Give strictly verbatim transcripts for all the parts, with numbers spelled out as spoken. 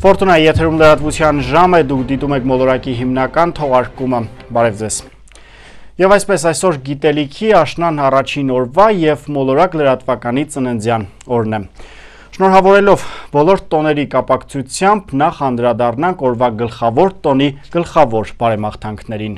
Ֆորտունա եթերում լրատվության ժամ է, դուք դիտում եք մոլորակի հիմնական թողարկումը, բարև ձեզ։ Եվ այսպես այսօր գիտելիքի աշնան առաջին օրվա և մոլորակ լրատվականի ծննդյան օրն է։ Շնորհավորելով բոլոր տոների կապակցությամբ նախ անդրադառնանք օրվա գլխավոր տոնի գլխավոր բարեմաղթանքներին։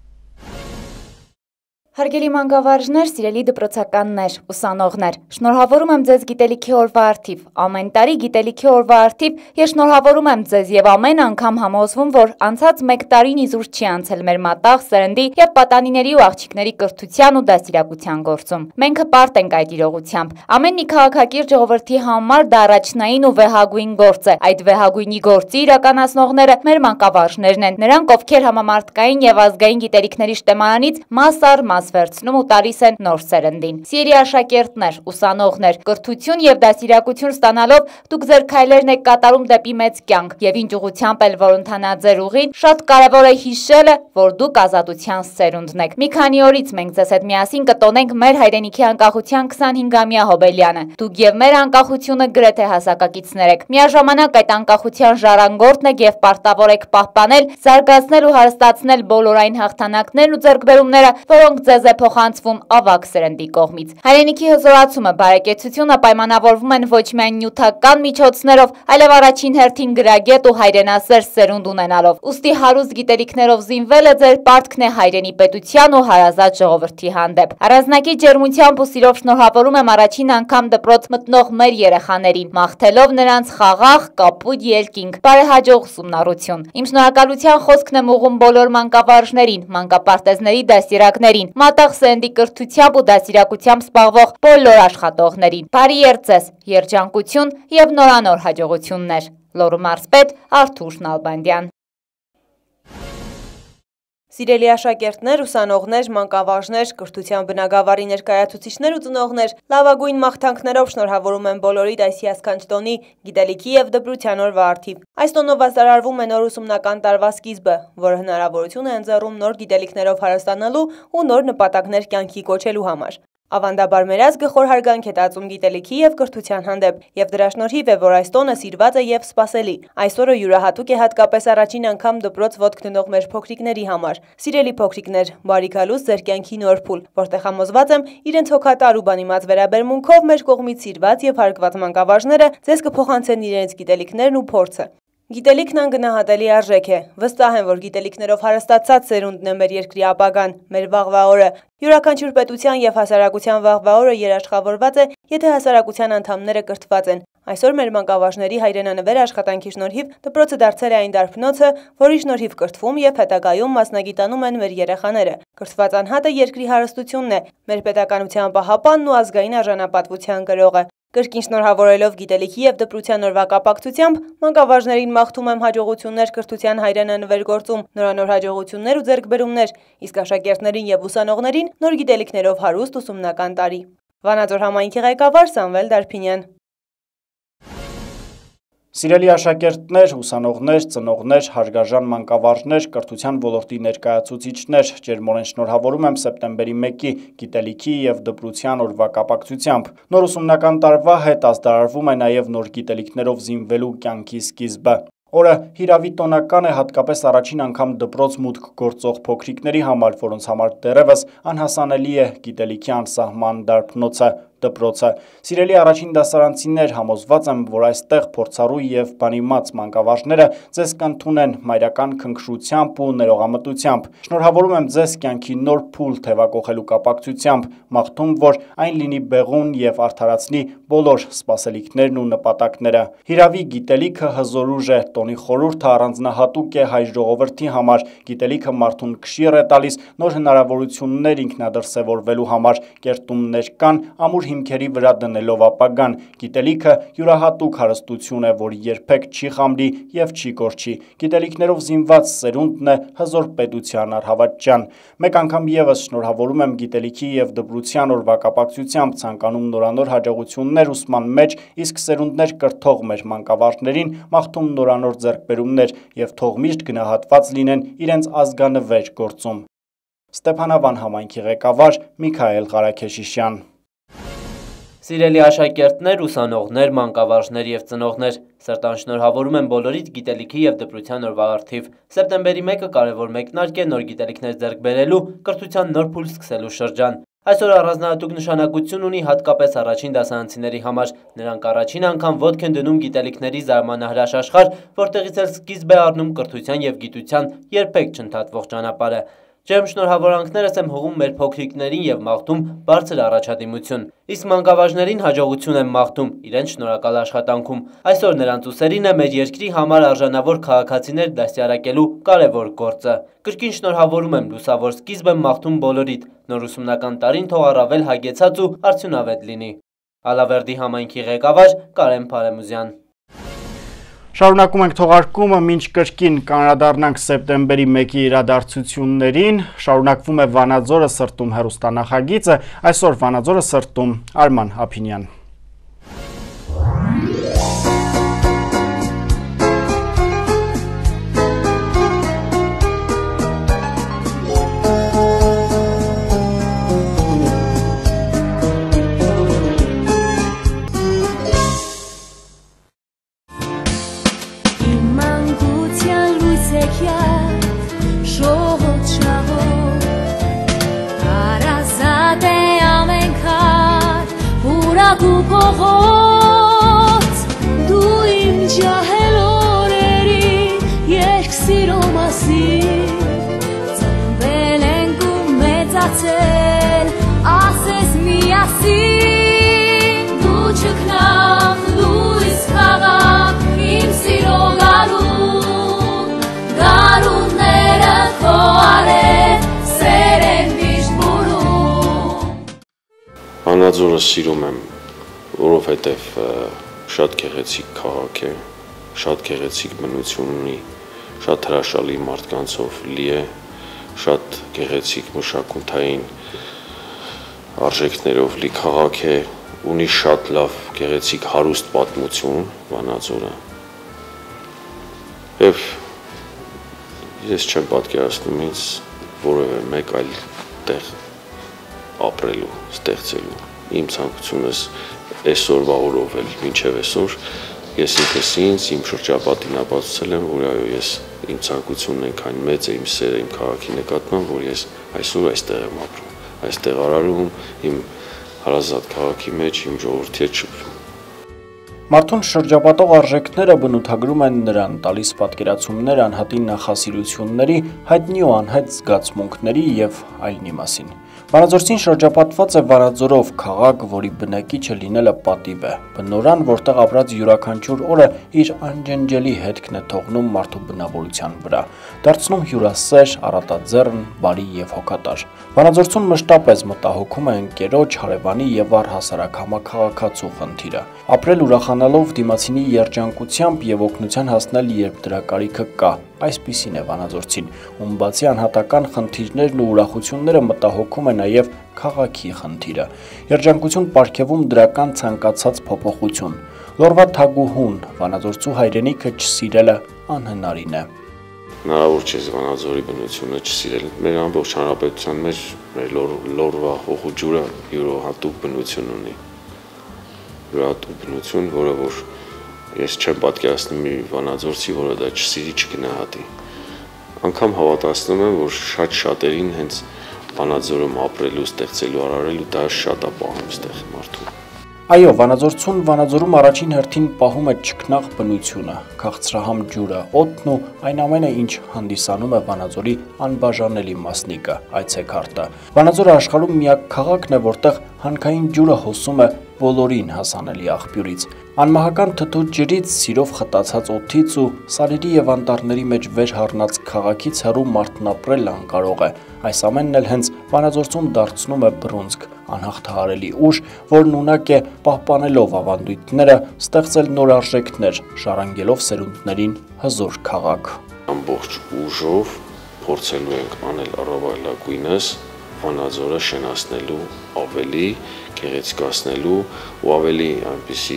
Հարգելի մանկավարժներ, սիրելի դպրոցականներ, ուսանողներ, շնորհավորում եմ ձեզ գիտելիքի օրվա առթիվ, ամեն տարի գիտելիքի օրվա առթիվ ես շնորհավորում եմ ձեզ եւ ամեն անգամ համոզվում, որ անցած մեկ տարին իզուր չի անցել մեր մատաղ, սերնդի եւ պատանիների ու աղջիկների կրթության ու դաստիարակության գործում։ Մենք հպարտ ենք այդ իրողությամբ։ Ամեն մի քաղաքակիր ժողովրդի համար դա առաջնային ու վեհագույն գործ է։ Այդ վեհագույնի գործի իրականացնողները մեր մանկավարժներն են, նրանք ովքեր համամարտկային եւ ազգային գիտելիքների շտեմարանից մաս առ մաս վերցնում ու տալիս են նոր սերնդին։ Սիրելի աշակերտներ, ուսանողներ, կրթություն եւ դաստիարակություն ստանալով դուք ձեր քայլերն եք կատարում դեպի մեծ կյանք եւ ինչ ուղղությամբ էլ որ ընթանա ձեր ուղին, շատ կարեւոր է հիշելը, որ դուք ազատության սերունդն եք։ Մի քանի օրից մենք ձեզ հետ միասին կտոնենք մեր հայրենիքի անկախության քսանհինգամյա հոբելյանը։ Դուք եւ մեր անկախությունը գրեթե հասակակիցներ եք։ Միաժամանակ այդ անկախության ժառանգորդն եք եւ պարտավոր եք պահպանել, զարգացնել ու հարստացնել բոլոր այն հաղթանակներն ու ձեռքբերումները, որոնք ձեզ է փոխանցվում ավագ սերնդի կողմից։ Հայրենիքի հզորացումը, բարեկեցությունը պայմանավորվում են ոչ միայն նյութական միջոցներով, այլև առաջին հերթին գրագետ ու հայրենասեր սերունդ ունենալով։ Ուստի հարուստ գիտելիքներով զինվելը ձեր պարտքն է հայրենի պետության ու հարազատ ժողովրդի հանդեպ։ Առանձնակի ջերմությամբ ու սիրով շնորհավորում եմ առաջին անգամ դպրոց մտնող մեր երեխաներին, մաղթելով նրանց խաղաղ, կապույտ ելքինք, բարեհաջող ուսումնառություն։ Իմ շնորհակալության խոսքն եմ ուղղում բոլոր մանկավարժներին, մանկապարտեզների դաստիարակներին, մատաղ սերնդի կրթությամբ ու դաստիարակությամբ զբաղվող բոլոր աշխատողներին։ Բարի երձես, երջանկություն եւ նորանոր հաջողություններ։ Լոռու մարզպետ Արթուր Նալբանդյան։ Սիրելի աշակերտներ, ուսանողներ, մանկավարժներ, կրթության բնագավառի ներկայացուցիչներ ու ծնողներ, լավագույն մաղթանքներով շնորհավորում եմ բոլորիդ այս հիասքանչ տոնի գիտելիքի եւ դպրության օրվա առթիվ։ Այս տոնով վաստարարվում է նոր ուսումնական տարվա սկիզբը, որը հնարավորություն է ընձեռում նոր գիտելիքներով հարստանալու ու նոր նպատակներ կյանքի կոչելու համար։ Ավանդաբար մեր ազգը խորհարգանք է տածում գիտելիքի եւ կրթության հանդեպ, եւ դրա շնորհիվ է, որ այս տոնը սիրված է եւ սպասելի։ Այսօրը յուրահատուկ է հատկապես առաջին անգամ դպրոց ոտք դնող մեր փոքրիկների համար։ Սիրելի փոքրիկներ, բարի գալուս ձեր կյանքի նոր փուլ, որտեղ համոզված եմ իրենց հոգատար ու բանիմաց վերաբերմունքով մեր կողմից սիրված եւ հարգված մանկավարժները ձեզ կփոխանցեն իրենց գիտելիքներն ու փորձը։ Գիտելիքն անգնահատելի արժեք է։ Վստահ եմ, որ գիտելիքներով հարստացած սերունդն է մեր երկրի ապագան, մեր վաղվա օրը։ Յուրաքանչյուր պետության եւ հասարակության վաղվա օրը երաշխավորված է, եթե հասարակության անդամները կրթված են։ Այսօր մեր մանկավարժների հայրենանվեր աշխատանքի շնորհիվ դպրոցը դարձել է այն դարբնոցը, որի շնորհիվ կրթվում եւ հետագայում մասնագիտանում են մեր երեխաները։ Կրթված անհատը երկրի հարստությունն է, մեր պետականության պահապանն ու ազգային արժանապատվության կրողը։ Կրկին շնորհավորելով գիտելիքի եւ դպրության օրվա կապակցությամբ մանկավարժներին մաղթում եմ հաջողություններ կրթության հայրենանվեր գործում, նորանոր հաջողություններ ու ձեռքբերումներ, իսկ աշակերտներին եւ ուսանողներին նոր գիտելիքներով հարուստ ուսումնական տարի։ Վանաձոր համայնքի ղեկավար Սամվել Դարփինյան։ Սիրելի աշակերտներ, ուսանողներ, ծնողներ, հարգարժան մանկավարժներ, կրթության ոլորտի ներկայացուցիչներ, ջերմորեն շնորհավորում եմ սեպտեմբերի մեկի գիտելիքի եւ դպրության օրվա կապակցությամբ։ Նոր ուսումնական տարվա հետ ազդարարվում է նաեւ նոր գիտելիքներով զինվելու կյանքի սկիզբը։ Օրը հիրավի տոնական է հատկապես առաջին անգամ դպրոց մուտք գործող փոքրիկների համար, որոնց համար դեռևս անհասանելի է գիտելիքի անսահման դարբնոցը, դպրոցը։ Սիրելի առաջին դասարանցիներ, համոզված եմ, որ այստեղ փորձառու եւ բանիմաց մանկավարժները ձեզ կընդունեն մայրական քնքշությամբ ու ներողամտությամբ։ Շնորհավորում եմ ձեզ կյանքի նոր փուլ թևակողելու կապակցությամբ, մաղթում, որ այն լինի բեղուն եւ արդարացնի բոլոր սպասելիքներն ու նպատակները։ Հիրավի գիտելիքը հզոր ուժ է, տոնի խորհուրդը առանձնահատուկ է հայ ժողովրդի համար, գիտելիքը մարդուն կշիռ է տալիս նոր հնարավորություններ ինքնադրսևորվելու համար, կերտումներ կան ամուր հիմքերի վրա դնելով ապագան։ Գիտելիքը յուրահատուկ հարստություն է, որ երբեք չի խամրի եւ չի կորչի։ Գիտելիքներով զինված սերունդն է հզոր պետության առհավատչյան։ Մեկ անգամ եւս շնորհավորում եմ գիտելիքի եւ դպրության օրվա կապակցությամբ, ցանկանում նորանոր հաջողություններ ուսման մեջ, իսկ սերունդներ կրթող մեր մանկավարժներին մաղթում նորանոր ձեռքբերումներ եւ թող միշտ գնահատված լինեն իրենց ազգանվեր գործում։ Ստեփանավան համայնքի ղեկավար Միքայել Ղարաքեշիշյան։ Սիրելի աշակերտներ, ուսանողներ, մանկավարժներ եւ ծնողներ, Սրտան շնորհավորում եմ բոլորիդ գիտելիքի և դպրության օրվա առթիվ։ Սեպտեմբերի մեկը կարևոր մեկնարկ է նոր գիտելիքներ ձեռք բերելու, կրթության նոր փուլ սկսելու շրջան։ Այսօր առանձնահատուկ նշանակություն ունի հատկապես առաջին դասարանցիների համար։ Նրանք առաջին անգամ ոտք են դնում գիտելիքների զարմանահրաշ աշխարհ, որտեղից էլ սկիզբ է առնում կրթության և գիտության երբեք չընդհատվող ճանապարհը։ Ջերմ շնորհավորանքներս եմ հողում մեր փոքրիկներին և մաղթում բարձր առաջադիմություն։ Իսկ մանկավարժներին հաջողություն եմ մաղթում իրենց շնորհակալ աշխատանքում։ Այսօր նրանց ուսերին է մեր երկրի համար արժանավոր քաղաքացիներ դաստիարակելու կարևոր գործը։ Կրկին շնորհավորում եմ, լուսավոր սկիզբ եմ մաղթում բոլորիդ։ Նոր ուսումնական տարին թող առավել հագեցած ու արդյունավետ լինի։ Ալավերդի համայնքի ղեկավար Կարեն Փարեմուզյան։ Շարունակում ենք թողարկումը, մինչ կրկին կանրադառնանք սեպտեմբերի մեկի իրադարձություններին, շարունակվում է Վանաձորը սրտում հեռուստանախագիծը, այսօր Վանաձորը սրտում Արման Ափինյան։ Վանաձորը սիրում եմ, որովհետև շատ գեղեցիկ քաղաք է, շատ գեղեցիկ բնություն ունի, շատ հրաշալի մարդկանցով լի է, շատ գեղեցիկ մշակութային արժեքներով լի քաղաք է, ունի շատ լավ գեղեցիկ հարուստ պատմություն Վանաձորը։ Եվ ես չեմ պատկերացնում ինձ որևէ մեկ այլ տեղ ապրելու, ստեղծելու։ Իմ ցանկությունս այսօրվա օրով էլ մինչև այսօր ես ինքս ինձ իմ շրջապատին ապացուցել եմ, որ այո, ես իմ ցանկությունն այնքան մեծ է, իմ սերը իմ քաղաքի նկատմամբ, որ ես այսօր այստեղ եմ ապրում, այստեղ արարում, իմ հարազատ քաղաքի մեջ իմ ժողովրդի հետ շփվում։ Մարդուն շրջապատող արժեքները բնութագրում են նրան, տալիս պատկերացումներ անհատի նախասիրությունների, հայտնի ու անհայտ զգացմունքների և այլնի մասին։ Վանաձորցին շրջապատված է Վանաձորով, քաղաք, որի բնակիչը լինելը պատիվ է, բնորան, որտեղ ապրած յուրաքանչյուր օրը իր անջնջելի հետքն է թողնում մարդու բնավորության վրա, դարձնում հյուրասեր, առատաձեռն, բարի և հոգատար։ Վանաձորցուն մշտապես մտահոգում է ընկերոջ, հարևանի և առհասարակ համաքաղաքացու խնդիրը։ Ապրել ուրախանալով դիմացինի երջանկությամբ և օգնության հասնել, երբ դրա կարիքը կա, այսպիսին է Վանաձորցին, ում բացի անհատական խնդիրներն ու ուրախությունները մտահոգում է նաև քաղաքի խնդիրը։ Երջանկություն պարգևում դրական ցանկացած փոփոխություն։ Լորվա թագուհուն, Վանաձորցու հայրենիքը չսիրելը անհնարին է։ Հնարավոր չէ Վանաձորի բնությունը չսիրել։ Մեր ամբողջ հանրապետության մեջ մեր Լորվա հողու ջուրը յուրահատուկ բնություն ունի։ Յուրահատուկ բնություն, որը որ ես չեմ պատկերացնում մի վանաձորցի, որը դա չսիրի, չգնահատի։ Անգամ հավատացնում եմ, որ շատ շատերին հենց Վանաձորում ապրելու, ստեղծելու, արարելու դա շատ է պահում ստեղ մարդու։ Այո, Վանաձորցուն Վանաձորում առաջին հերթին պահում է չքնաղ բնությունը, քաղցրահամ ջուրը, օդն ու այն ամենը, ինչ հանդիսանում է Վանաձորի անբաժանելի մասնիկը, այցեքարտը։ Վանաձորը աշխարհում միակ քաղաքն է, որտեղ հանքային ջուրը հոսում է բոլորին հասանելի աղբյուրից։ Անմահական թթու ջրից, սիրով խտացած օդից ու սարերի և անտառների մեջ վեր հառնած քաղաքից հեռու մարդն ապրել անկարող է։ Այս ամենն էլ հենց Վանաձորցում դարձնում է բռունցք, անհաղթահարելի ուժ, որն ունակ է պահպանելով ավանդույթները, ստեղծել նոր արժեքներ, ժառանգելով սերունդներին հզոր քաղաք։ Ամբողջ ուժով փորձելու ենք անել առավելագույնս Վանաձորը շենացնելու, ավելի գեղեցկացնելու ու ավելի այնպիսի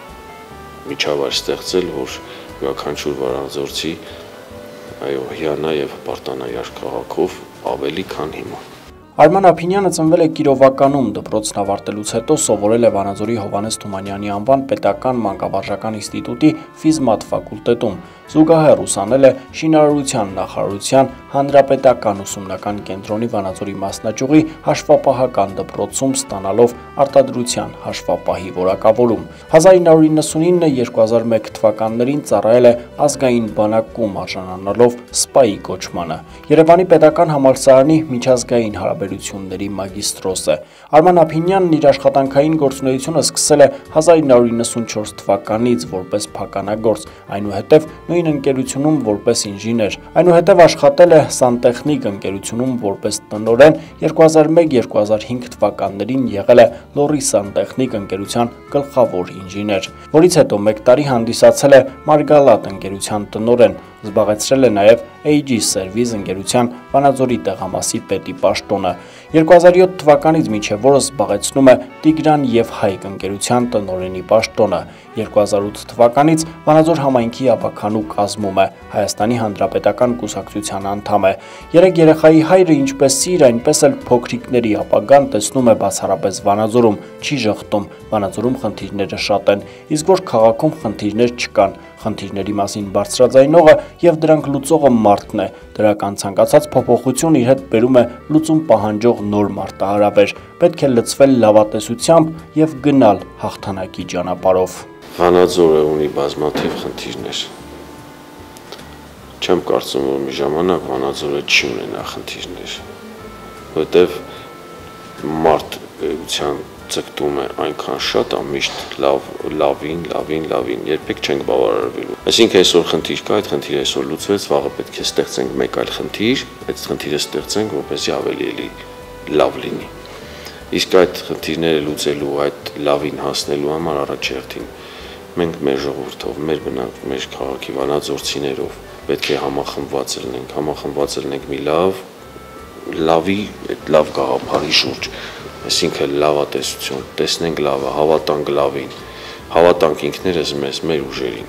միջավայր ստեղծել, որ յուրաքանչյուր վանաձորցի այո հիանա եւ հպարտանա իր քաղաքով ավելի քան հիմա։ Արման Ափինյանը ծնվել է Կիրովականում, դպրոցն ավարտելուց հետո սովորել է Վանաձորի Հովհաննես Թումանյանի անվան պետական մանկավարժական ինստիտուտի ֆիզմաթ ֆակուլտետում, զուգահեռ ուսանել է շինարարության նախարարության հանրապետական ուսումնական կենտրոնի Վանաձորի մասնաճյուղի հաշվապահական դպրոցում ստանալով արտադրության հաշվապահի որակավորում։ հազար ինը հարյուր իննսունինը - երկու հազար մեկ թվականներին ծառայել է ազգային բանակում, արժանանալով սպայի կոչմանը։ Երևանի պետական համալսարանի միջազգային հարաբերությունների մագիստրոս է։ Արման Ափինյանն իր աշխատանքային գործունեությունը սկսել է հազար ինը հարյուր իննսունչորս թվականից որպես փականագործ, այնուհետև նույն ընկերությունում որպես ինժեներ, այնուհետև աշխատել է Սանտեխնիկ ընկերությունում որպես տնօրեն, երկու հազար մեկ - երկու հազար հինգ թվականներին եղել է Լոռի Սանտեխնիկ ընկերության գլխավոր ինժեներ, որից հետո մեկ տարի հանդիսացել է Մարգալատ ընկերության տնօրեն, զբաղեցրել է նաև Էյ Ջի Սերվիս ընկերության Վանաձորի տեղամասի պետի պաշտոնը։ երկու հազար յոթ թվականից մինչև օրս զբաղեցնում է Տիգրան և Հայկ ընկերության տնօրենի պաշտոնը։ երկու հազար ութ թվականից Վանաձոր համայնքի ավագանու կազմում է, Հայաստանի Հանրապետական կուսակցության անդամ է։ Երեք երեխայի հայրը ինչպես իր, այնպես էլ փոքրիկների ապագան տեսնում է բացառապես Վանաձորում, չի ժխտում, Վանաձորում խնդիրները շատ են, իսկ որ քաղաքում խնդիրներ չկան, խնդիրների մասին բարձրաձայնողը և դրանք լուծողը մարդն է, դրական ցանկացած փոփոխություն իր հետ բերում է լուծում պահանջող նոր մարտահրավեր, պետք է լցվել լավատեսությամբ և գնալ հաղթանակի ճանապարհով։ Վանաձորը ունի բազմաթիվ խնդիրներ։ Չեմ կարծում, որ մի ժամանակ Վանաձորը չի ունենա խնդիրներ, որտեվ մարդ էության ձգտում է այնքան շատ, ամիշտ լավ, լավին, լավին, լավին, երբեք չենք բավարարվելու։ Այսինքն այսօր խնդիր կա, այդ խնդիրը այսօր լուծվեց, վաղը պետք է ստեղծենք մեկ այլ խնդիր, այդ խնդիրը ստեղծենք, որպեսզի ավելի էլի լավ լինի։ Իսկ այդ խնդիրները լուծելու, այդ լավին հասնելու համար առաջերտին մենք մեր ժողովրդով, մեր բնակ, մեր քաղաքի վանաձորցիներով պետք է համախմբված լինենք, համախմբված լինենք մի լավ, լավի, այդ լավ գաղափարի շուրջ, այսինքն լավատեսություն, տեսնենք լավը, հավատանք լավին, հավատանք ինքներս մեզ, մեր ուժերին։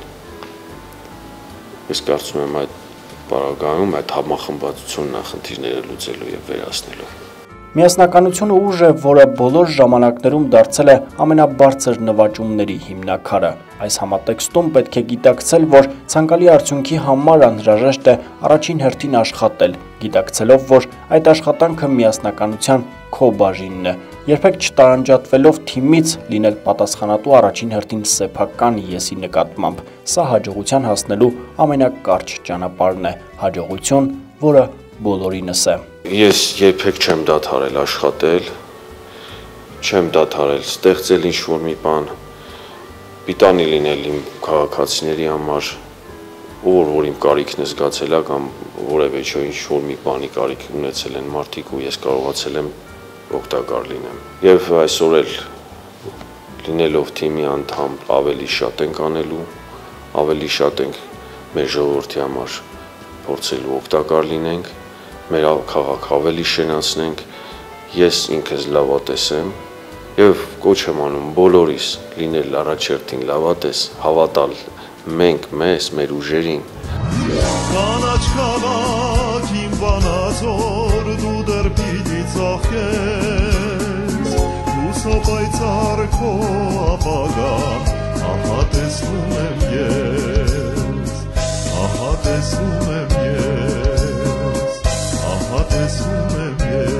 Ես կարծում եմ այդ պարագայում այդ համախմբվածությունն է խնդիրները լուծելու և վերացնելու։ Միասնականությունը ուժ է, որը բոլոր ժամանակներում դարձել է ամենաբարձր նվաճումների հիմնաքարը։ Այս համատեքստում պետք է գիտակցել, որ ցանկալի արդյունքի համար անհրաժեշտ է առաջին հերթին աշխատել, գիտակցելով, որ այդ աշխատանքը միասնականության քո բաժինն է, երբեք չտարանջատվելով թիմից լինել պատասխանատու առաջին հերթին սեփական եսի նկատմամբ։ Սա հաջողության հասնելու ամենակարճ ճանապարհն է, հաջողություն, որը բոլորինս է։ Ես երբեք չեմ դադարել աշխատել, չեմ դադարել ստեղծել ինչ-որ մի բան, պիտանի լինել իմ քաղաքացիների համար, ով որ իմ կարիքն է զգացել է կամ որևէ չէ ինչ-որ մի բանի կարիք ունեցել են մարդիկ ու ես կարողացել եմ օգտակար լինեմ։ Եվ այսօր էլ լինելով թիմի անդամ ավելի շատ ենք անելու, ավելի շատ ենք մեր ժողովրդի համար փորձելու օգտակար լինենք, մեր քաղաք ավելի շենացնենք, ես ինքս լավատես եմ և կոչ եմ անում բոլորիս լինել առաջերտին լավատես, հավատալ մենք մեզ, մեր ուժերին։ Կանաչ քաղաք իմ Վանաձոր դու դեռ պիտի ծաղկես, հուսապայծառ քո ապագան, ահա տեսնում եմ ես, ահա տեսնում եմ ես, ահա տեսնում եմ ես։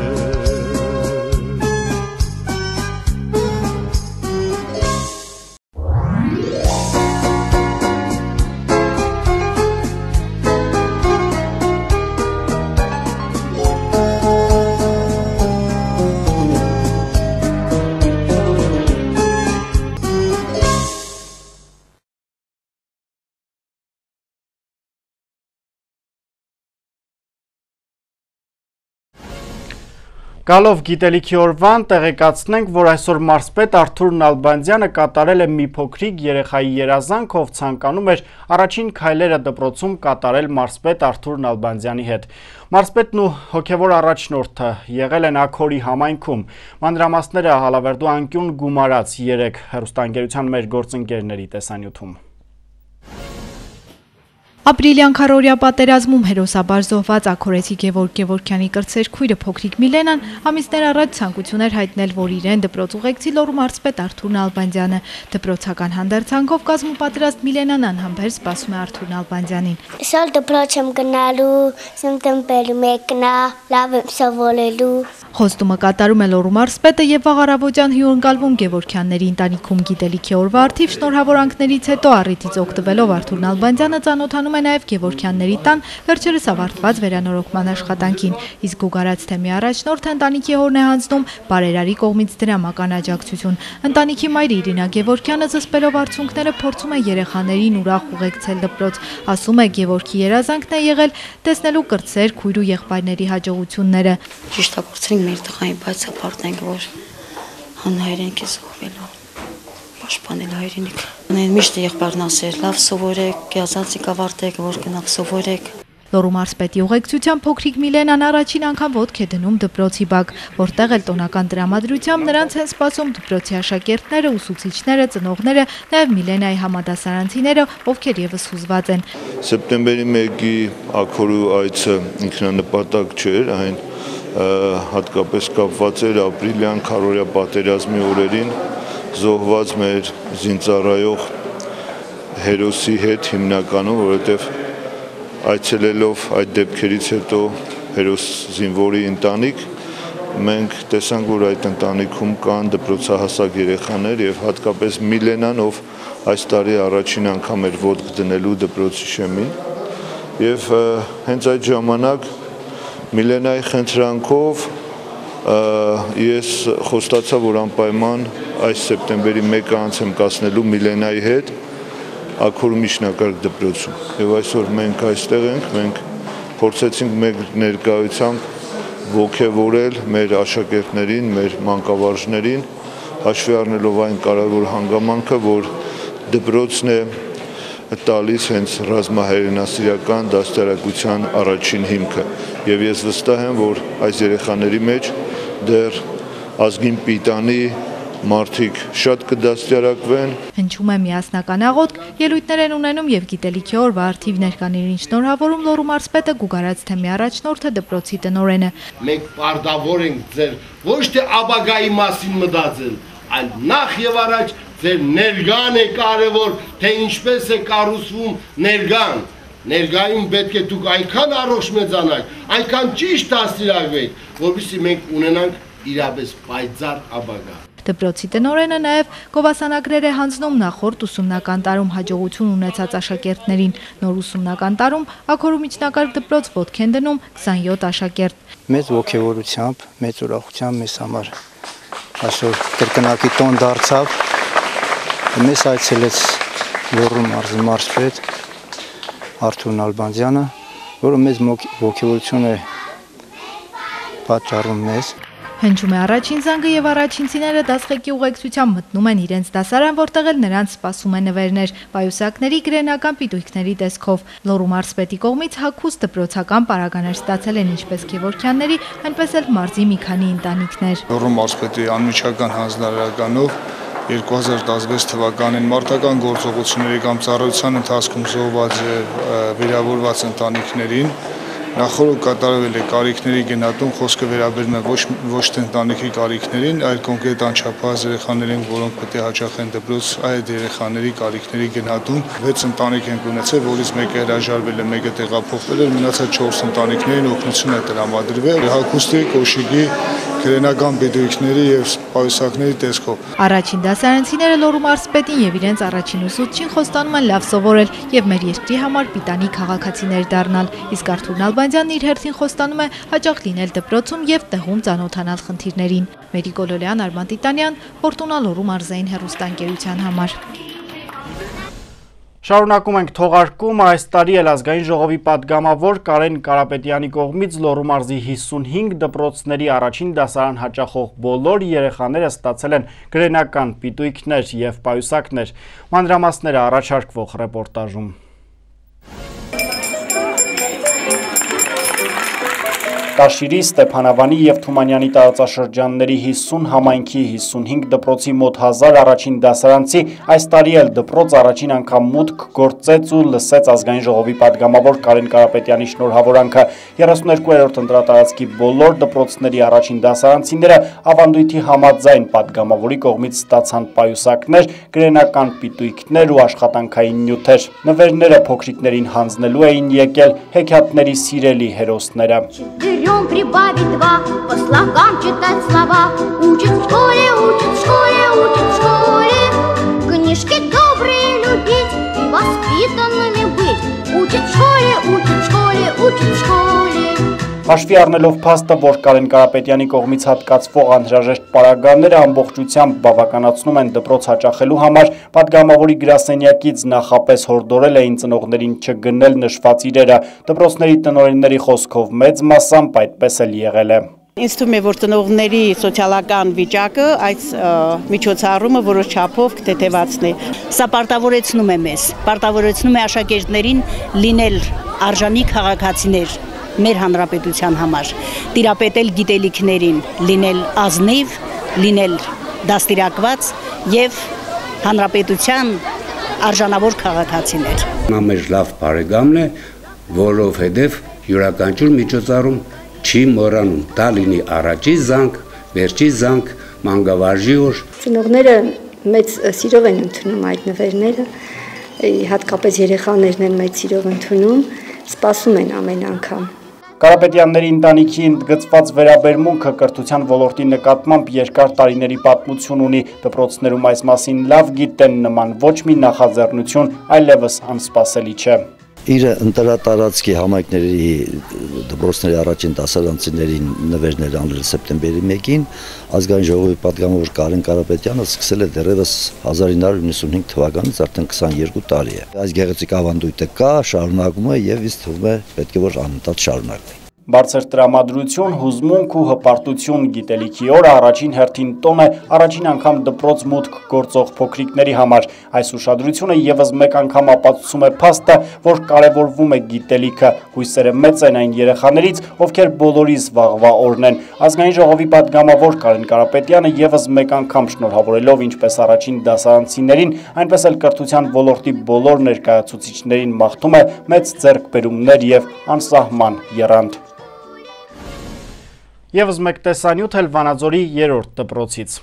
Գալով գիտելիքի օրվան տեղեկացնենք, որ այսօր մարզպետ Արթուր Նալբանդյանը կատարել է մի փոքրիկ երեխայի երազանք, ով ցանկանում էր առաջին քայլերը դպրոցում կատարել մարզպետ Արթուր Նալբանդյանի հետ։ Մարզպետն ու հոգևոր առաջնորդը եղել են Աքորի համայնքում։ Մանրամասները Հալավերդու անկյուն գումարած երեք հեռուստաընկերության մեր գործընկերների տեսանյութում։ Ապրիլյան քառօրյա պատերազմում հերոսաբար զոհված աքորեցի Գևորգ Գևորգյանի կրտսեր քույրը փոքրիկ Միլենան ամիսներ առաջ ցանկություն էր հայտնել, որ իրեն դպրոց ուղեկցի Լոռու մարզպետ Արթուր Նալբանդյանը։ Դպրոցական հանդերձանքով կազմապատրաստ Միլենան անհամբեր սպասում է Արթուր Նալբանդյանին։ Շալ դպրոց եմ գնալու, սնտեմպելու մեկնա, լավ եմ սովորելու։ Խոստումը կատարում է Լոռու մարզպետը եւ վաղ առավոտյան հյուրընկալվում Գևորգյանների ընտանիքում գիտելիքի օրվա առթիվ շնորհավորանքներից հետո առիթից օգտվելով Արթուր Նալբանդյանը ծանոթանում է նաեւ Գևորգյանների տան վերջերս ավարտված վերանորոգման աշխատանքին, իսկ Գուգարաց թեմի առաջնորդ ընտանիքի հորն է հանձնում բարերարի կողմից դրամական աջակցություն։ Ընտանիքի մայրը Իրինա Գևորգյանը զսպելով արդյունքները փորձում է երեխաներին ուրախ ուղեկցել դպրոց, ասում է Գևորգի երազանքն է եղել տեսնելու կրտսեր քույր ու եղբայրների հաջողությունները։ Ճիշտ է կորցրենք մեր տղային, բայց հպարտենք, որ հանհայրենիք է զոհվելու, պաշտպանել հայրենիքը։ Միշտ եղբայրն ասել, լավ սովորեք, գիազանցիկ ավարտեք, որ գնաք սովորեք։ Լոռու մարզպետի ուղեկցությամբ փոքրիկ Միլենան առաջին անգամ ոտք է դնում դպրոցի բակ, որտեղ էլ տոնական տրամադրությամբ նրանց են սպասում դպրոցի աշակերտները, ուսուցիչները, ծնողները, նաև Միլենայի համադասարանցիները, ովքեր եւս հուզված են։ Սեպտեմբերի մեկի աքորու այցը ինքնանպատակ չէր, այն հատկապես կապված էր ապրիլյան քառօրյա պատերազմի օրերին զոհված մեր զինծառայող հերոսի հետ հիմնականում, որովհետև այցելելով այդ դեպքերից հետո հերոս զինվորի ընտանիք, մենք տեսանք, որ այդ ընտանիքում կան դպրոցահասակ երեխաներ եւ հատկապես Միլենան, ով այս տարի առաջին անգամ էր ոտք դնելու դպրոցի շեմին, եւ հենց այդ ժամանակ Միլենայի խնդրանքով ես խոստացա, որ անպայման այս սեպտեմբերի մեկը անց եմ կացնելու Միլենայի հետ աքորու միջնակարգ դպրոցում։ Եվ այսօր մենք այստեղ ենք, մենք փորձեցինք մեր ներկայությամբ ոգևորել մեր աշակերտներին, մեր մանկավարժներին, հաշվի առնելով այն կարևոր հանգամանքը, որ դպրոցն է տալիս հենց ռազմահայրենասիրական դաստիարակության առաջին հիմքը։ Եվ ես վստահ եմ, որ այս երեխաների մեջ դեռ ազգին պիտանի մարդիկ շատ կդաստիարակվեն։ Հնչում է միասնական աղոթք, ելույթներ են ունենում եւ գիտելիքի օրվա առթիվ ներկաներին շնորհավորում Լոռու մարզպետը Գուգարաց թեմի առաջնորդը դպրոցի տնօրենը։ Մենք պարտավոր ենք ձեր ոչ թե ապագայի մասին մտածել, այլ նախ եւ առաջ ձեր ներգան է կարևոր, թե ինչպես է կառուցվում ներգան։ Ներգային պետք է դուք այնքան առողջ մեծանաք, այնքան ճիշտ դաստիարակվեք, որովհետեւ մենք ունենանք իրապես պայծառ ապագա։ Դպրոցի տնօրենը նաև գովասանագրեր է հանձնում նախորդ ուսումնական տարում հաջողություն ունեցած աշակերտներին։ Նոր ուսումնական տարում աքորու միջնակարգ դպրոց ոտք են դնում քսանյոթ աշակերտ։ Մեծ ոգևորությամբ, մեծ ուրախությամբ մեզ համար այսօր կրկնակի տոն դարձավ։ Մեզ այցելեց Լոռու մարզի մարզպետ Արթուր Նալբանդյանը, որը մեծ ոգևորություն է պատճառում մեզ։ Հնչում է առաջին զանգը եւ առաջինցիները դասղեկի ուղեկցությամբ մտնում են իրենց դասարան, որտեղ էլ նրանց սպասում են նվերներ, պայուսակների գրենական պիտույքների տեսքով։ Լոռու մարզպետի կողմից հագուստ դպրոցական պարագաներ ստացել են ինչպես Գևորգյանների, այնպես էլ մարզի մի քանի ընտանիքներ։ Լոռու մարզպետի անմիջական հանձնարարականով երկու հազար տասնվեց թվականին մարտական գործողությունների կամ ծառայության ընթացքում զոհված եւ վիրավորված ընտանիքներին նախորդ կատարվել է կարիքների գնահատում, խոսքը վերաբերում է ոչ ոչ թե ընտանիքի կարիքներին, այլ կոնկրետ անչափահաս երեխաներին, որոնք պետք է հաճախեն դպրոց, այդ երեխաների կարիքների գնահատում վեց ընտանիք են ունեցել, որից մեկը հրաժարվել է, մեկը տեղափոխվել է, մնացած չորս ընտանիքներին օգնություն է տրամադրվել հագուստի, կոշիկի, գրենական պիտույքների եւ պայուսակների տեսքով։ Առաջին դասարանցիները Լոռու մարզպետին եւ իրենց առաջին ուսուցչին խոստանում են լավ սովորել եւ մեր երկրի համար պիտանի քաղաքացիներ դառնալ, իսկ Արթուր Նալբանդյանն իր հերթին խոստանում է հաճախ լինել դպրոցում եւ տեղում ծանոթանալ խնդիրներին։ Մերի Գոլոլյան, Արման Տիտանյան, Ֆորտունա Լոռու մարզային հեռուստաընկերության համար։ Շարունակում ենք թողարկումը, այս տարի էլ ազգային ժողովի պատգամավոր Կարեն Կարապետյանի կողմից Լոռու մարզի հիսունհինգ դպրոցների առաջին դասարան հաճախող բոլոր երեխաները ստացել են գրենական պիտույքներ եւ պայուսակներ։ Մանրամասները առաջարկվող ռեպորտաժում։ Տաշիրի, Ստեփանավանի և Թումանյանի տարածաշրջանների հիսուն համայնքի հիսունհինգ դպրոցի մոտ հազար առաջին դասարանցի այս տարի էլ դպրոց առաջին անգամ մուտք գործեց ու լսեց ազգային ժողովի պատգամավոր Կարեն Կարապետյանի շնորհավորանքը։ երեսուններկուերորդ ընտրատարածքի բոլոր դպրոցների առաջին դասարանցիները ավանդույթի համաձայն պատգամավորի կողմից ստացան պայուսակներ, կրենական պիտույքներ ու աշխատանքային նյութեր։ Նվերները փոքրիկներին հանձնելու էին եկել հեքիաթների սիրելի հերոսները։ Берем прибавить два, по слогам читать слова. Учат в школе, учат в школе, учат в школе. Книжки добрые любить и воспитанными быть. Учат в школе, учат в школе, учат в школе. Հաշվի առնելով փաստը, որ Կարեն Կարապետյանի կողմից հատկացվող անհրաժեշտ պարագաները ամբողջությամբ բավականացնում են դպրոց հաճախելու համար, պատգամավորի գրասենյակից նախապես հորդորել էին ծնողներին չգնել նշված իրերը։ Դպրոցների տնօրենների խոսքով մեծ մասամբ այդպես էլ եղել է։ Ինձ թվում է, որ ծնողների սոցիալական վիճակը այս միջոցառումը որոշ չափով կթեթևացնի։ Սա պարտավորեցնում է մեզ, պարտավորեցնում է աշակերտներին լինել արժանի քաղաքացիներ մեր հանրապետության համար, տիրապետել գիտելիքներին, լինել ազնիվ, լինել դաստիարակված և հանրապետության արժանավոր քաղաքացիներ։ Ամեն լավ բարեկամն է, որովհետև յուրաքանչյուր միջոցառում չի մոռանում, դա լինի առաջի զանգ, վերջի զանգ, մանկավարժի օր։ Ծնողները մեծ սիրով են ընդունում այդ նվերները, հատկապես երեխաներն են մեծ սիրով ընդունում, սպասում են ամեն անգամ։ Կարապետյանների ընտանիքի ընդգծված վերաբերմունքը կրթության ոլորտի նկատմամբ երկար տարիների պատմություն ունի, դպրոցներում այս մասին լավ գիտեն, նման ոչ մի նախաձեռնություն այլևս անսպասելի չէ։ Իր ընտրատարածքի համայնքների դպրոցների առաջին դասարանցիներին նվերներ անել սեպտեմբերի մեկին, ազգային ժողովի պատգամավոր Կարեն Կարապետյանը սկսել է դեռևս հազար ինը հարյուր նվաթ թվականից, արդեն քսաներկու տարի է։ Այս գեղեցիկ ավանդույթը կա, շարունակում է եւ ինձ թվում է պետք է որ անընդհատ շարունակվի։ Բարձր տրամադրություն, հուզմունք ու հպարտություն գիտելիքի օրը առաջին հերթին տոն է առաջին անգամ դպրոց մուտք գործող փոքրիկների համար։ Այս ուշադրությունը եւս մեկ անգամ ապացուցում է փաստը, որ կարևորվում է գիտելիքը։ Հույսերը մեծ են այն երեխաներից, ովքեր բոլորիս վաղվա օրն են։ Ազգային ժողովի պատգամավոր Կարեն Կարապետյանը եւս մեկ անգամ շնորհավորելով ինչպես առաջին դասարանցիներին, այնպես էլ կրթության ոլորտի բոլոր ներկայացուցիչներին մաղթում է մեծ ձեռքբերումներ եւ անսահման եռանդ։ Եվս մեկ տեսանյութ էլ Վանաձորի երրորդ դպրոցից։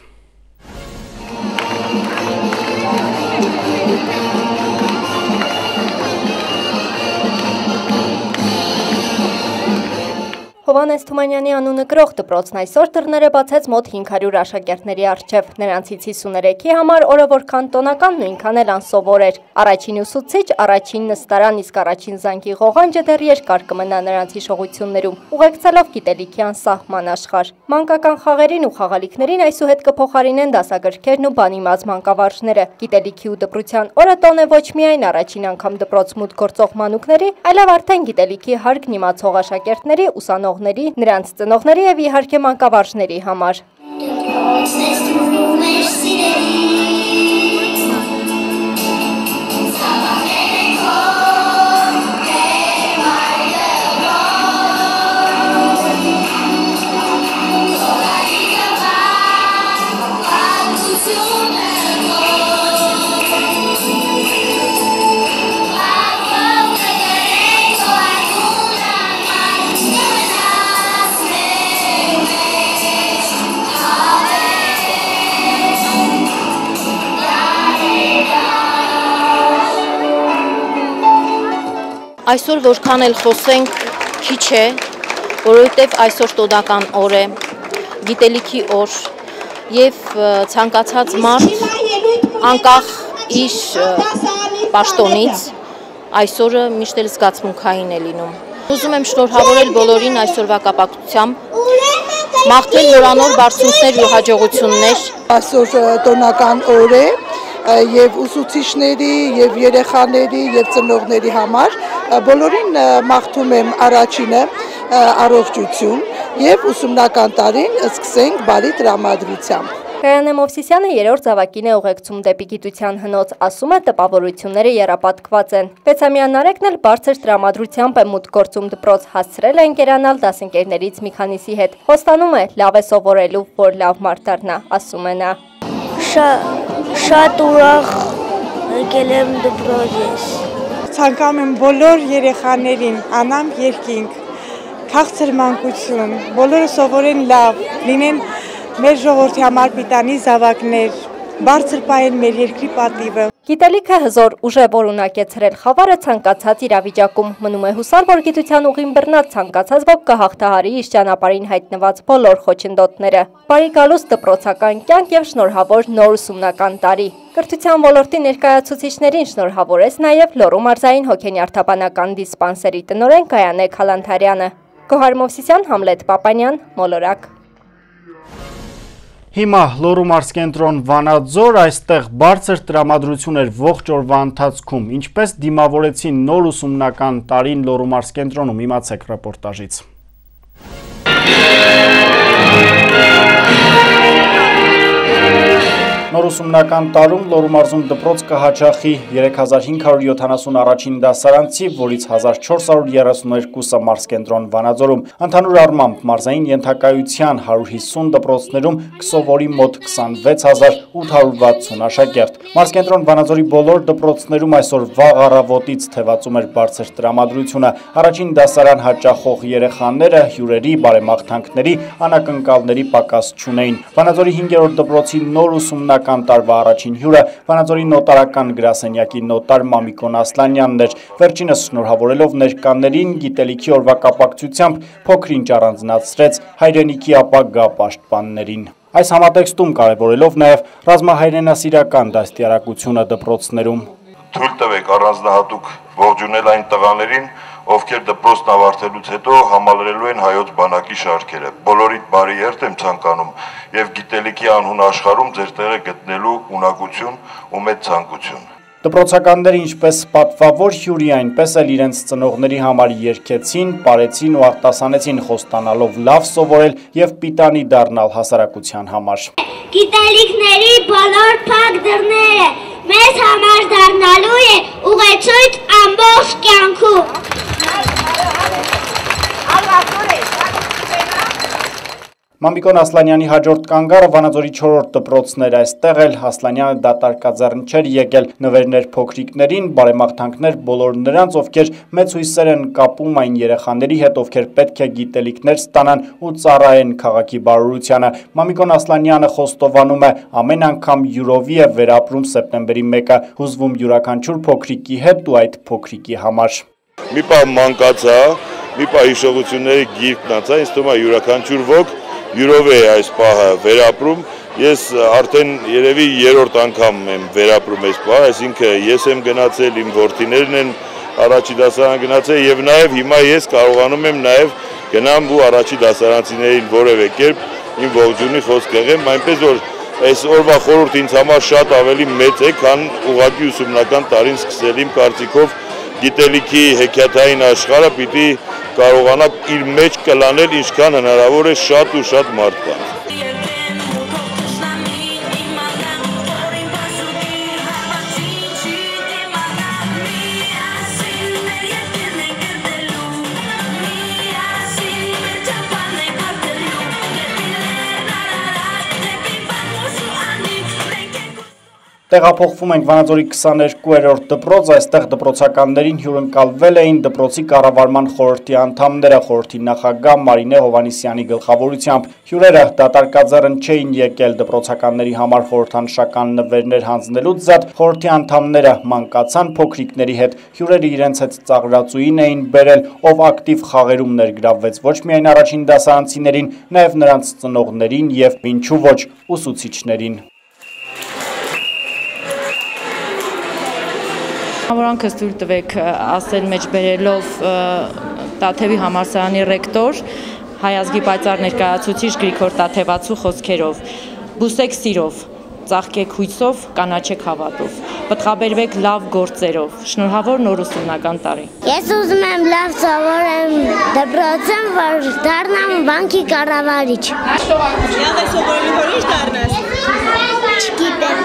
Հովհաննես Թումանյանի անունը կրող դպրոցն այսօր դռները բացեց մոտ հինգ հարյուր աշակերտների առջև։ Նրանցից հիսուներեքի համար օրը որքան տոնական, նույնքան էլ անսովոր էր։ Առաջին ուսուցիչ, առաջին նստարան, իսկ առաջին զանգի ղողանջը դեռ երկար կմնա նրանց հիշողություններում, ուղեկցելով գիտելիքի անսահման աշխարհ։ Մանկական խաղերին ու խաղալիքներին այսուհետ կփոխարինեն դասագրքերն ու բանիմաց մանկավարժները։ Գիտելիքի ու դպրության օրը տոն է ոչ միայն առաջին անգամ դպրոց մուտք գործող մանուկների, այլև արդեն գիտելիքի հարկն իմացող աշակերտների, ուսանողների, նրանց ծնողների և իհարկե մանկավարժների համար։ Այսօր որքան էլ խոսենք քիչ է, որովհետև այսօր տոնական օր է, գիտելիքի օր եւ ցանկացած մարդ անկախ իր պաշտոնից այսօրը միշտ էլ զգացմունքային է լինում։ Ուզում եմ շնորհավորել բոլորին այսօրվա կապակցությամբ, մաղթել նորանոր բարձունքներ ու հաջողություններ։ Այսօր տոնական օր է եւ ուսուցիչների եւ երեխաների եւ ծնողների համար բոլորին մաղթում եմ առաջինը առողջություն եւ ուսումնական տարին սկսենք բարի տրամադրությամբ։ Գայանե Մովսիսյանը երրորդ զավակին է ուղեկցում դեպի գիտության հնոց, ասում է տպավորությունները եռապատկված են։ Վեցամյա Նարեկն էլ բարձր տրամադրությամբ է մուտք գործում դպրոց, հասցրել է ընկերանալ դասընկերներից մի քանիսի հետ։ Խոստանում է լավ է սովորելու, որ լավ մարդ դառնա, ասում է նա։ Շատ ուրախ եկել եմ դպրոց ես։ Ցանկանում եմ բոլոր երեխաներին անամ երկինք, քաղցր մանկություն, բոլորը սովորեն լավ, լինեն մեր ժողովրդի համար պիտանի զավակներ, բարձր պահեն մեր երկրի պատիվը։ Գիտելիքը հզոր ուժ է, որ ունակեցրել խավարը ցանկացած իրավիճակում, մնում է հուսալ, որ գիտության ուղին բռնած ցանկացած ոք կհաղթահարի իր ճանապարհին հայտնված բոլոր խոչընդոտները։ Բարի գալուստ դպրոցական կյանք եւ շնորհավոր նոր ուսումնական տարի։ Կրթության ոլորտի ներկայացուցիչներին շնորհավորեց նաև Լոռու մարզային հոգենյարդաբանական դիսպանսերի տնօրեն Գայանե Քալանթարյանը։ Գոհար Մովսիսյան, Համլետ Պապանյան, Մոլորակ։ Հիմա Լոռու մարզկենտրոն Վանաձոր, այստեղ բարձր տրամադրություն էր ողջ օրվա ընթացքում, ինչպես դիմավորեցին նոր ուսումնական տարին Լոռու մարզկենտրոնում, իմացեք ռեպորտաժից։ Նոր ուսումնական տարում Լոռու մարզում դպրոց կհաճախի երեք հազար հինգ հարյուր յոթանասուն առաջին դասարանցի, որից հազար չորս հարյուր երեսուններկուսը մարզկենտրոն Վանաձորում։ Ընդհանուր առմամբ մարզային ենթակայության հարյուր հիսուն դպրոցներում կսովորի մոտ քսանվեց հազար ութ հարյուր վաթսուն աշակերտ։ Մարզկենտրոն Վանաձորի բոլոր դպրոցներում այսօր վաղ առավոտից թևածում էր բարձր տրամադրությունը։ Առաջին դասարան հաճախող երեխաները հյուրերի, բարեմաղթանքների, անակնկալների պակաս չունեին։ Վանաձորի հինգերորդ դպրոցի նոր ուսումնական տարվա առաջին հյուրը Վանաձորի նոտարական գրասենյակի նոտար Մամիկոն Ասլանյանն էր, վերջինս շնորհավորելով ներկաներին գիտելիքի օրվա կապակցությամբ փոքր-ինչ առանձնացրեց հայրենիքի ապագա պաշտպաններին։ Այս համատեքստում կարևորելով նաև ռազմահայրենասիրական դաստիարակությունը դպրոցներում։ Թույլ տվեք առանձնահատուկ ողջունել այն տղաներին, ովքեր դպրոցն ավարտելուց հետո համալրելու են հայոց բանակի շարքերը։ Բոլորիդ բարի երթ եմ ցանկանում եւ գիտելիքի անհուն աշխարհում ձեր տեղը գտնելու ունակություն ու մեծ ցանկություն։ Դպրոցականները ինչպես պատվավոր հյուրի, այնպես էլ իրենց ծնողների համար երգեցին, պարեցին ու արտասանեցին, խոստանալով լավ սովորել եւ պիտանի դառնալ հասարակության համար։ Գիտելիքների բոլոր փակ դռները մեզ համար դառնալու է ուղեցույց ամբողջ կյանքում։ Մամիկոն Ասլանյանի հաջորդ կանգառը Վանաձորի չորրորդ դպրոցն էր, այստեղ էլ Ասլանյանը դատարկաձեռն չէր եկել, նվերներ փոքրիկներին, բարեմաղթանքներ բոլոր նրանց, ովքեր մեծ հույսեր են կապում այն երեխաների հետ, ովքեր պետք է գիտելիքներ ստանան ու ծառայեն քաղաքի բարօրությանը։ Մամիկոն Ասլանյանը խոստովանում է, ամեն անգամ յուրովի է վերապրում սեպտեմբերի մեկը, հուզվում յուրաքանչյուր փոքրիկի հետ ու այդ փոքրիկի համար։ Մի պահ մանկացա, մի պահ հիշողությունների գիրկն անցա, ինձ թվում է յուրաքանչյուր ոք յուրով է այս պահը վերապրում, ես արդեն երևի երրորդ անգամ եմ վերապրում այս պահը, այսինքն ես եմ գնացել, իմ որդիներն են առաջի դասարան գնացել եւ նաեւ հիմա ես կարողանում եմ նաեւ գնամ ու առաջի դասարանցիներին որևէ կերպ իմ ողջունի խոսք եղեմ, այնպես որ այս օրվա խորհուրդ ինձ համար շատ ավելի մեծ է, քան ուղղակի ուսումնական տարին սկսել իմ կարծիքով գիտելիքի հեքիաթային աշխարհը պիտի կարողանա իր մեջ կլանել ինչքան հնարավոր է շատ ու շատ մարդկանց։ Տեղափոխվում ենք Վանաձորի քսաներկուերորդ դպրոց, այստեղ դպրոցականներին հյուրընկալվել էին դպրոցի կառավարման խորհրդի անդամները, խորհրդի նախագահ Մարինե Հովհաննիսյանի գլխավորությամբ։ Հյուրերը դատարկաձեռն չէին եկել դպրոցականների համար խորհրդանշական նվերներ հանձնելուց զատ, խորհրդի անդամները մանկացան փոքրիկների հետ, հյուրերը իրենց հետ ծաղրածուին էին բերել, ով ակտիվ խաղերում ներգրավվեց ոչ միայն առաջին դասարանցիներին, նաև նրանց ծնողներին եւ ինչու ոչ ուսուցիչներին։ Համորանքս թույլ տվեք ասել մեջ բերելով Տաթևի համալսարանի ռեկտոր Հայ ազգի պայծառ ներկայացուցիչ Գրիգոր Տաթևացու խոսքերով. «Բուսեք սիրով, ծաղկեք հույսով, կանաչեք հավատով, պտղաբերվեք լավ գործերով։ Շնորհավոր նոր ուսումնական տարի։ Ես ուզում եմ լավ սովորեմ դպրոցում, որ դառնամ բանկի կառավարիչ։ Եղել սովորելու որ ինչ դառնաս։ Չգիտեմ։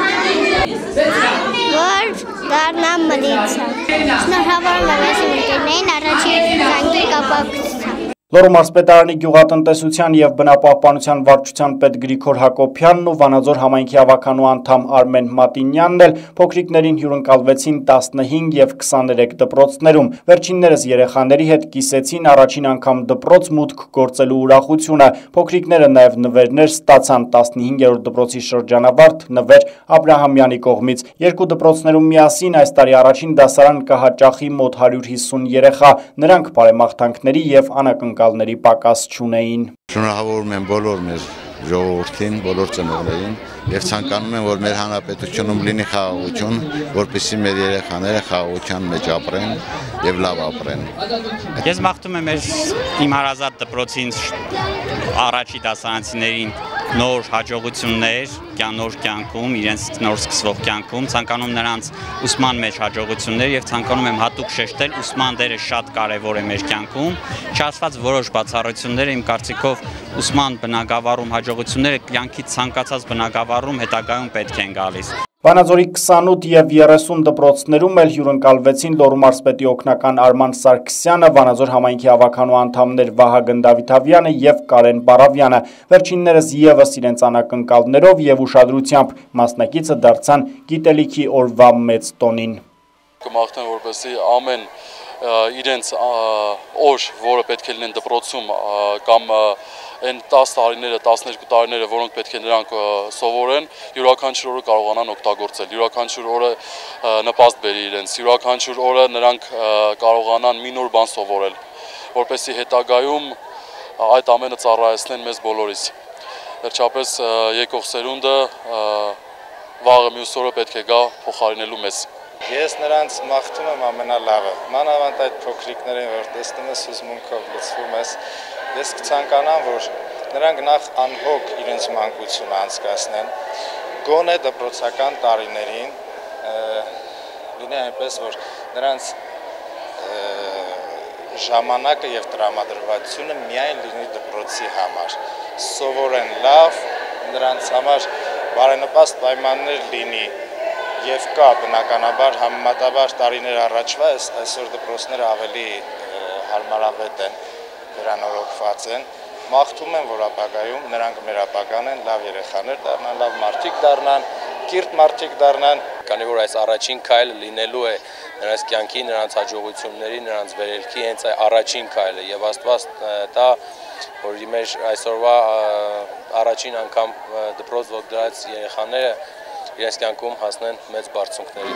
Որ դառնամ մլիցա։ Շնորհավոր եմ ես ընկերներին առաջին զանգի կապակցությամբ։ Լոռու մարզպետարանի գյուղատնտեսության և բնապահպանության վարչության պետ Գրիգոր Հակոբյանն ու Վանաձոր համայնքի ավականու անդամ Արմեն Մատինյանն էլ փոքրիկներին հյուրընկալվեցին տասնհինգ և քսաներեք դպրոցներում։ Վերջիններս երեխաների հետ կիսեցին առաջին անգամ դպրոց մուտք գործելու ուրախությունը։ Փոքրիկները նաև նվերներ ստացան տասնհինգերորդ դպրոցի շրջանավարտ Նվեր Աբրահամյանի կողմից։ Երկու դպրոցներում միասին այս տարի առաջին դասարան կհաճախի մոտ հարյուր հիսուն երեխա։ Նրանք բարեմաղթանքների և անակնկալների պակաս չունեին։ Շնորհավորում եմ բոլոր մեր ժողովրդին, բոլոր ծնողներին և ցանկանում եմ, որ մեր հանրապետությունում լինի խաղաղություն, որպեսզի մեր երեխաները խաղաղության մեջ ապրեն և լավ ապրեն։ Ես մաղթում եմ իմ հարազատ դպրոցին առաջի դասարանցիներին նոր հաջողություններ, նոր կյանքում, իրենց նոր սկսվող կյանքում, ցանկանում նրանց ուսման մեջ հաջողություններ և ցանկանում եմ հատուկ շեշտել ուսման դերը շատ կարևոր է մեր կյանքում։ Չասված որոշ բացառությունները իմ կարծիքով ուսման բնագավառում հաջողությունները կյանքի ցանկացած բնագավառում հետագայում պետք են գալիս։ Վանաձորի քսանութ և երեսուն դպրոցներում էլ հյուրընկալվեցին Լոռու մարզպետի օգնական Արման Սարգսյանը, Վանաձոր համայնքի ավականու անդամներ Վահագն Դավիթավյանը և Կարեն Բարավյանը։ Վերջիններս ևս իրենց անակնկալներով և ուշադրությամբ մասնակիցը դարձան գիտելիքի օրվա մեծ տոնին։ Կմաղթեմ, որպեսզի ամեն իրենց օր, որը պետք է լինեն դպրոցում կամ այն տասը տարիները, տասներկու տարիները, որոնք պետք է նրանք սովորեն, յուրաքանչյուր օրը կարողանան օգտագործել, յուրաքանչյուր օրը նպաստ բերի իրենց, յուրաքանչյուր օրը նրանք կարողանան մի նոր բան սովորել, որպեսզի հետագայում այդ ամենը ծառայեցնեն մեզ բոլորիս։ Վերջապես եկող սերունդը վաղը մյուս օրը պետք է գա փոխարինելու մեզ։ Ես նրանց մաղթում եմ ամենալավը, մանավանդ այդ փոքրիկներին, որ տեսնում ես հուզմունքով լցվում ես, ես կցանկանամ, որ նրանք նախ անհոգ իրենց մանկությունը անցկացնեն, գոնե դպրոցական տարիներին լինի այնպես, որ նրանց ժամանակը և տրամադրվածությունը միայն լինի դպրոցի համար, սովորեն լավ, նրանց համար բարենպաստ պայմաններ լինի և կա բնականաբար համեմատաբար տարիներ առաջվա, այսօր դպրոցները ավելի հարմարավետ են, վերանորոգված են, մաղթում են, որ ապագայում նրանք մեր ապագան են, լավ երեխաներ դառնան, լավ մարդիկ դառնան, կիրթ մարդիկ դառնան։ Քանի որ այս առաջին քայլը լինելու է նրանց կյանքի, նրանց հաջողությունների, նրանց վերելքի հենց առաջին քայլը եւ Աստված տա, որ մեր այսօրվա առաջին անգամ դպրոց ողջած երեխաները իրենց կյանքում հասնեն մեծ բարձունքների։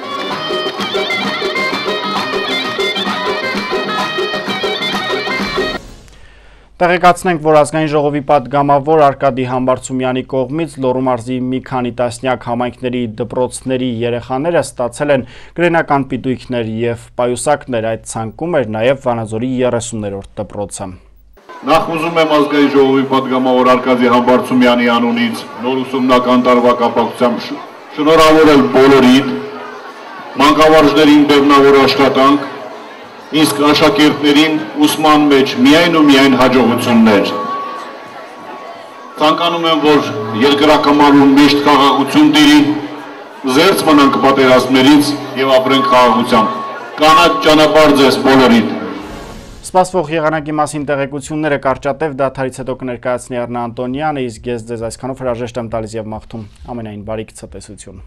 Տեղեկացնենք, որ ազգային ժողովի պատգամավոր Արկադի Համբարձումյանի կողմից Լոռու մարզի մի քանի տասնյակ համայնքների դպրոցների երեխաները ստացել են գրենական պիտույքներ և պայուսակներ, այդ ցանկում էր նաև Վանաձորի երեսուներորդ դպրոցը։ Նախ ուզում եմ ազգային ժողովի պատգամավոր Արկադի Համբարձումյանի անունից նոր ուսումնական տարվա կապակցությամբ շնորհավորել բոլորին, մանկավարժներին բեռնավոր աշխատանք, իսկ աշակերտներին ուսման մեջ միայն ու միայն հաջողություններ։ Ցանկանում եմ, որ երկրակամարում միշտ խաղաղություն տիրի, զերծ մնանք պատերազմներից և ապրենք խաղաղությամբ։ Կանաչ ճանապարհ ձեզ բոլորին։ Սպասվող եղանակի մասին տեղեկությունները կարճատև դադարից հետո կներկայացնի Առնա Անտոնյանը, իսկ ես ձեզ այսքանով հրաժեշտ եմ տալիս և մաղթում ամենայն բարիք ցտեսություն։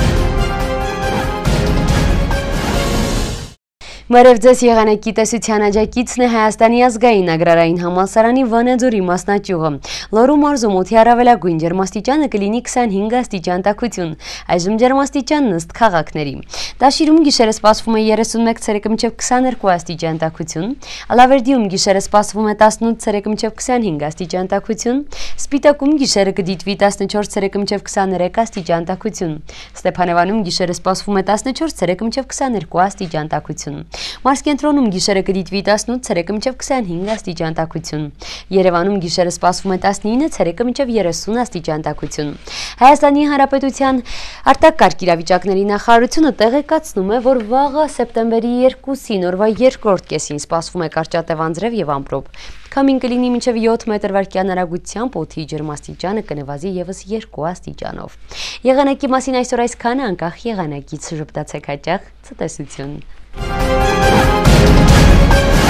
Մերև ձեզ եղանակի տեսության աջակիցն է Հայաստանի ազգային agrարային համալսարանի Վանաձորի մասնաճյուղը։ Լոռու մարզում օդի առավելագույն ջերմաստիճանը կլինի քսանհինգ աստիճան տաքություն, այժմ ջերմաստիճանն ըստ քաղաքների։ Դաշիրում գիշերը սպասվում է երեսունմեկ ցելսիուսը մինչև քսաներկու աստիճան տաքություն, Ալավերդիում գիշերը սպասվում է տասնութ ցելսիուսը մինչև քսանհինգ աստիճան տաքություն, Սպիտակում գիշերը կդիտվի տասնչորս ցելսիուսը մինչև քսաներեք աստիճան տաքություն, Ստեփանևանում գիշերը սպասվում է տասնչորս ցելսիուսը մինչև քսաներկու աստիճան տաքություն, Մարսկենտրոնում գիշերը կդիտվի տասնութ ցելսիուսը մինչև քսանհինգ աստիճան տաքություն, Երևանում գիշերը սպասվում է տասնինը ցելսիուսը մինչև երեսուն աստիճան տաքություն։ Հայաստանի Հանրապետության արտակարգ իրավիճակների նախարարությունը տեղեկացնում է, որ վաղը սեպտեմբերի երկուսին օրվա երկրորդ կեսին սպասվում է կարճատև անձրև եւ ամպրոպ։ Քամին կլինի մինչև յոթ մետր վարկյան հեռագությամբ, օդի ջերմաստիճանը կնվազի եւս երկու աստիճանով։ Եղանակի մասին այսօր այսքանը, անկախ եղանակից ժպտացեք հաճախ ցտեսություն։